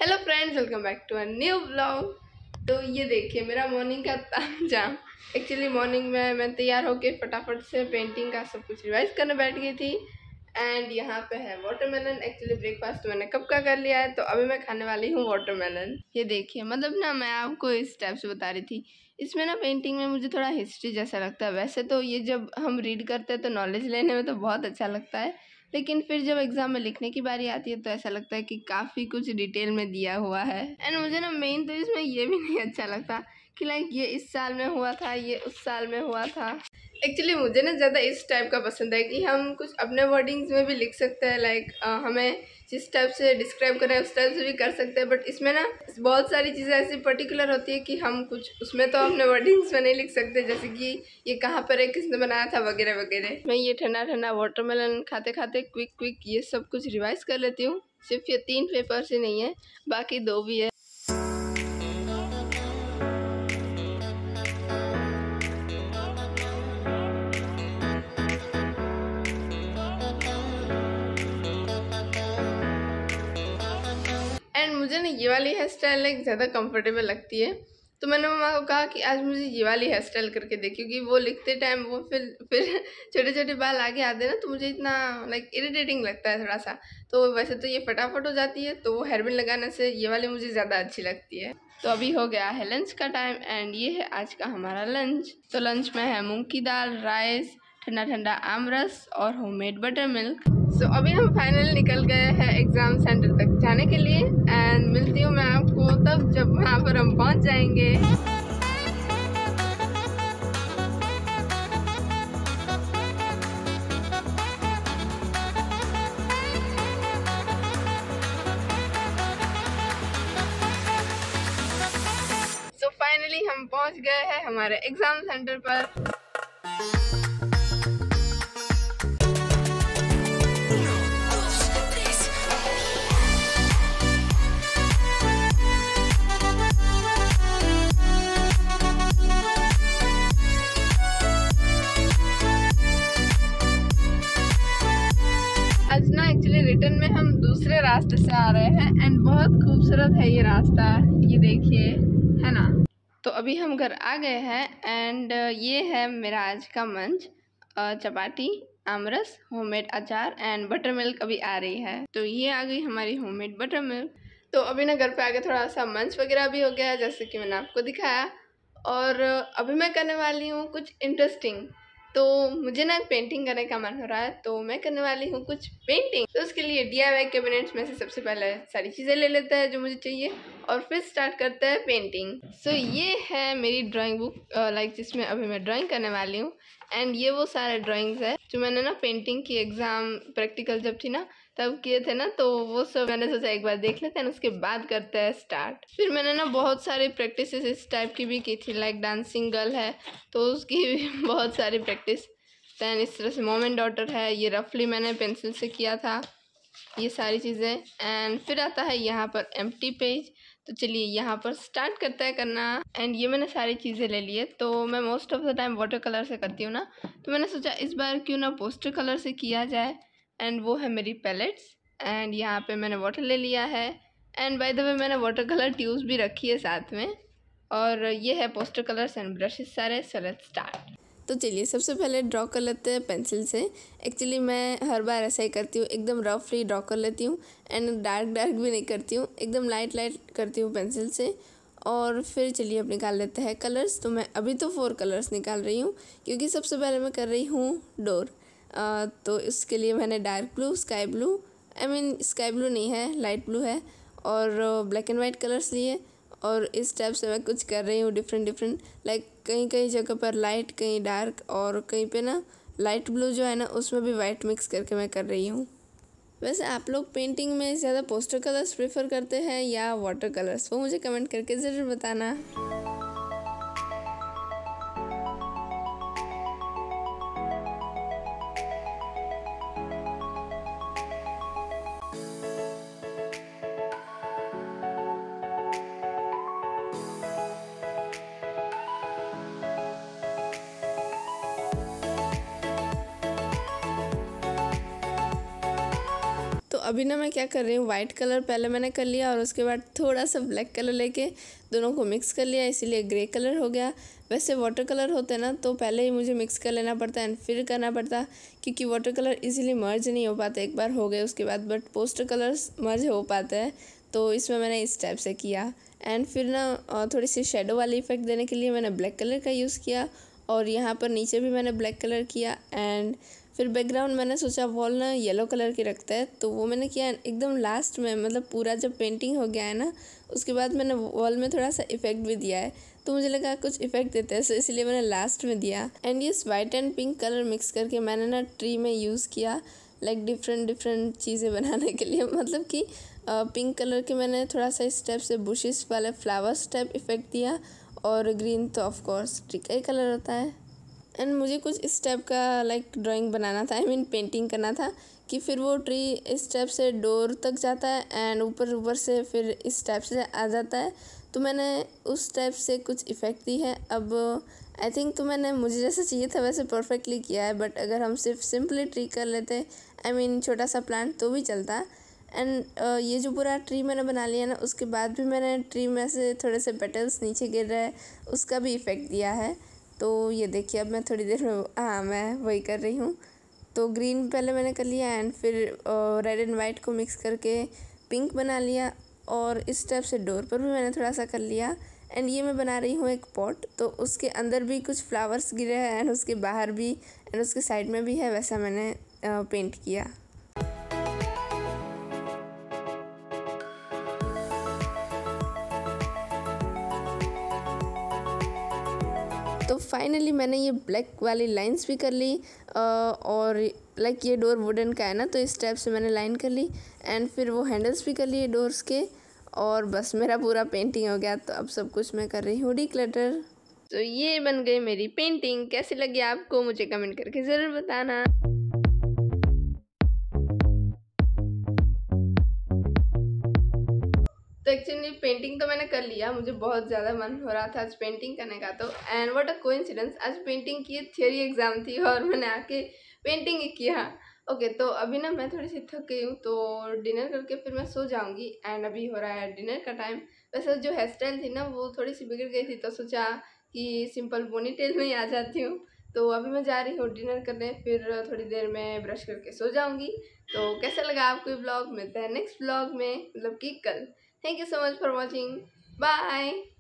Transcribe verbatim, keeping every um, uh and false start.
Hello friends, welcome back to a new blog. तो ये देखिए मेरा मॉर्निंग का तामझाम। एक्चुअली मॉर्निंग में मैं तैयार होके फटाफट से पेंटिंग का सब कुछ रिवाइज करने बैठ गई थी। एंड यहाँ पे है वाटरमेलन। एक्चुअली ब्रेकफास्ट मैंने कब का कर लिया है, तो अभी मैं खाने वाली हूँ वाटरमेलन। ये देखिए, मतलब ना मैं आपको इस टाइप से बता रही थी, इसमें ना पेंटिंग में मुझे थोड़ा हिस्ट्री जैसा लगता है। वैसे तो ये जब हम रीड करते हैं तो नॉलेज लेने में तो बहुत अच्छा लगता है, लेकिन फिर जब एग्जाम में लिखने की बारी आती है तो ऐसा लगता है कि काफ़ी कुछ डिटेल में दिया हुआ है। एंड मुझे ना मेन तो इसमें ये भी नहीं अच्छा लगता कि लाइक ये इस साल में हुआ था, ये उस साल में हुआ था। एक्चुअली मुझे ना ज़्यादा इस टाइप का पसंद है कि हम कुछ अपने वर्डिंग्स में भी लिख सकते हैं। लाइक हमें जिस टाइप से डिस्क्राइब करें उस टाइप से भी कर सकते हैं, बट इसमें ना बहुत सारी चीज़ें ऐसी पर्टिकुलर होती है कि हम कुछ उसमें तो अपने वर्डिंग्स में नहीं लिख सकते, जैसे कि ये कहाँ पर है, किसने बनाया था, वगैरह वगैरह। मैं ये ठंडा ठंडा वाटरमेलन खाते खाते क्विक क्विक ये सब कुछ रिवाइज कर लेती हूँ। सिर्फ ये तीन पेपर से नहीं है, बाकी दो भी है। एंड मुझे ना ये वाली हेयर स्टाइल लाइक ज़्यादा कंफर्टेबल लगती है, तो मैंने मम्मा को कहा कि आज मुझे ये वाली हेयर स्टाइल करके दे, क्योंकि वो लिखते टाइम वो फिर फिर छोटे छोटे बाल आगे आते ना, तो मुझे इतना लाइक इरिटेटिंग लगता है थोड़ा सा। तो वैसे तो ये फटाफट हो जाती है, तो वो हेयर बैंड लगाने से ये वाली मुझे ज़्यादा अच्छी लगती है। तो अभी हो गया है लंच का टाइम, एंड ये है आज का हमारा लंच। तो लंच में है मूंग की दाल, राइस, ठंडा ठंडा आम रस और homemade butter milk. So so, अभी हम फाइनल निकल गए हैं एग्ज़ाम सेंटर तक जाने के लिए, एंड मिलती हूँ मैं आपको तब जब वहाँ पर हम पहुँच जाएंगे। सो so, फाइनली हम पहुँच गए हैं हमारे एग्ज़ाम सेंटर पर। आज ना एक्चुअली रिटर्न में हम दूसरे रास्ते से आ रहे हैं, एंड बहुत खूबसूरत है ये रास्ता, ये देखिए, है ना। तो अभी हम घर आ गए हैं, एंड ये है मेरा आज का मंच। चपाती, आमरस, होममेड अचार एंड बटर मिल्क अभी आ रही है। तो ये आ गई हमारी होममेड बटर मिल्क। तो अभी ना घर पे आके थोड़ा सा मंच वगैरह भी हो गया, जैसे कि मैंने आपको दिखाया। और अभी मैं करने वाली हूँ कुछ इंटरेस्टिंग। तो मुझे ना पेंटिंग करने का मन हो रहा है, तो मैं करने वाली हूँ कुछ पेंटिंग। तो उसके लिए डी आई वाई कैबिनेट्स में से सबसे पहले सारी चीज़ें ले लेते हैं जो मुझे चाहिए, और फिर स्टार्ट करते हैं पेंटिंग। सो so, ये है मेरी ड्राइंग बुक, लाइक जिसमें अभी मैं ड्राइंग करने वाली हूँ। एंड ये वो सारे ड्राइंग्स है जो मैंने ना पेंटिंग की एग्ज़ाम प्रैक्टिकल जब थी ना तब किए थे ना, तो वो सब मैंने सोचा एक बार देख लेते हैं, उसके बाद करते हैं स्टार्ट। फिर मैंने ना बहुत सारी प्रैक्टिस इस टाइप की भी की थी, लाइक डांसिंग गर्ल है तो उसकी भी बहुत सारी प्रैक्टिस। दैन इस तरह से मॉम एंड डॉटर है, ये रफली मैंने पेंसिल से किया था, ये सारी चीज़ें। एंड फिर आता है यहाँ पर एम्प्टी पेज। तो चलिए यहाँ पर स्टार्ट करता है करना। एंड ये मैंने सारी चीज़ें ले ली है, तो मैं most of the time water colour से करती हूँ ना, तो मैंने सोचा इस बार क्यों ना पोस्टर कलर से किया जाए। एंड वो है मेरी पैलेट्स, एंड यहाँ पे मैंने वाटर ले लिया है। एंड बाय द वे मैंने वाटर कलर ट्यूब्स भी रखी है साथ में, और ये है पोस्टर कलर्स एंड ब्रशेस सारे। So let's start. तो चलिए सबसे पहले ड्रॉ कर लेते हैं पेंसिल से। एक्चुअली मैं हर बार ऐसा ही करती हूँ, एकदम रफली ड्रॉ कर लेती हूँ, एंड डार्क डार्क भी नहीं करती हूँ, एकदम लाइट लाइट करती हूँ पेंसिल से। और फिर चलिए अब निकाल लेते हैं कलर्स। तो मैं अभी तो फोर कलर्स निकाल रही हूँ, क्योंकि सबसे पहले मैं कर रही हूँ डोर। तो इसके लिए मैंने dark blue, sky blue, I mean sky blue नहीं है, लाइट ब्लू है, और ब्लैक एंड वाइट कलर्स लिए। और इस टाइप से मैं कुछ कर रही हूँ डिफरेंट डिफरेंट, लाइक कहीं कहीं जगह पर लाइट, कहीं डार्क, और कहीं पे ना लाइट ब्लू जो है ना उसमें भी वाइट मिक्स करके मैं कर रही हूँ। वैसे आप लोग पेंटिंग में ज़्यादा पोस्टर कलर्स प्रेफर करते हैं या वाटर कलर्स, वो मुझे कमेंट करके ज़रूर बताना। अभी ना मैं क्या कर रही हूँ, वाइट कलर पहले मैंने कर लिया और उसके बाद थोड़ा सा ब्लैक कलर लेके दोनों को मिक्स कर लिया, इसीलिए ग्रे कलर हो गया। वैसे वाटर कलर होते हैं ना तो पहले ही मुझे मिक्स कर लेना पड़ता है एंड फिर करना पड़ता, क्योंकि वाटर कलर इजीली मर्ज नहीं हो पाते एक बार हो गए उसके बाद, बट पोस्टर कलर्स मर्ज हो पाते हैं। तो इसमें मैंने इस टाइप से किया एंड फिर ना थोड़ी सी शेडो वाली इफेक्ट देने के लिए मैंने ब्लैक कलर का यूज़ किया और यहाँ पर नीचे भी मैंने ब्लैक कलर किया। एंड फिर बैकग्राउंड मैंने सोचा वॉल ना येलो कलर की रखता है, तो वो मैंने किया एकदम लास्ट में, मतलब पूरा जब पेंटिंग हो गया है ना उसके बाद मैंने वॉल में थोड़ा सा इफेक्ट भी दिया है, तो मुझे लगा कुछ इफेक्ट देते हैं, सो इसलिए मैंने लास्ट में दिया। एंड ये white and pink colour mix करके मैंने ना ट्री में यूज़ किया, लाइक डिफरेंट डिफरेंट चीज़ें बनाने के लिए। मतलब कि पिंक कलर के मैंने थोड़ा सा इस टाइप से बुशेस वाले फ्लावर्स टाइप इफेक्ट दिया और ग्रीन तो ऑफ कोर्स ट्री का ही कलर होता है। एंड मुझे कुछ इस टाइप का लाइक ड्राइंग बनाना था, आई मीन पेंटिंग करना था कि फिर वो ट्री इस टाइप से डोर तक जाता है एंड ऊपर ऊपर से फिर इस टाइप से आ जाता है, तो मैंने उस टाइप से कुछ इफ़ेक्ट दी है। अब आई थिंक तो मैंने मुझे जैसा चाहिए था वैसे परफेक्टली किया है, बट अगर हम सिर्फ सिंपली ट्री कर लेते, आई मीन छोटा सा प्लांट, तो भी चलता। एंड uh, ये जो पूरा ट्री मैंने बना लिया ना उसके बाद भी मैंने ट्री में से थोड़े से पेटल्स नीचे गिर रहे हैं उसका भी इफ़ेक्ट दिया है। तो ये देखिए अब मैं थोड़ी देर में, हाँ मैं वही कर रही हूँ। तो ग्रीन पहले मैंने कर लिया एंड फिर रेड एंड वाइट को मिक्स करके पिंक बना लिया और इस टाइप से डोर पर भी मैंने थोड़ा सा कर लिया। एंड ये मैं बना रही हूँ एक पॉट, तो उसके अंदर भी कुछ फ्लावर्स गिरे हैं एंड उसके बाहर भी एंड उसके साइड में भी है, वैसा मैंने पेंट किया। तो फाइनली मैंने ये ब्लैक वाली लाइंस भी कर ली और लाइक ये डोर वुडन का है ना, तो इस टाइप से मैंने लाइन कर ली एंड फिर वो हैंडल्स भी कर लिए डोर्स के और बस मेरा पूरा पेंटिंग हो गया। तो अब सब कुछ मैं कर रही हूँ डिक्लटर। तो ये बन गई मेरी पेंटिंग। कैसी लगी आपको मुझे कमेंट करके ज़रूर बताना। तो एक्चुअली पेंटिंग तो मैंने कर लिया, मुझे बहुत ज़्यादा मन हो रहा था आज पेंटिंग करने का। तो एंड व्हाट अ कोइंसिडेंस, आज पेंटिंग की थियोरी एग्ज़ाम थी और मैंने आके पेंटिंग ही किया। ओके okay, तो अभी ना मैं थोड़ी सी थक गई हूँ, तो डिनर करके फिर मैं सो जाऊँगी। एंड अभी हो रहा है डिनर का टाइम। वैसे जो हेयर स्टाइल थी ना वो थोड़ी सी बिगड़ गई थी, तो सोचा कि सिंपल पोनी टेल में ही आ जाती हूँ। तो अभी मैं जा रही हूँ डिनर करने, फिर थोड़ी देर में ब्रश करके सो जाऊँगी। तो कैसा लगा आपको ये ब्लॉग? मिलता है नेक्स्ट ब्लॉग में, मतलब कि कल। Thank you so much for watching. Bye.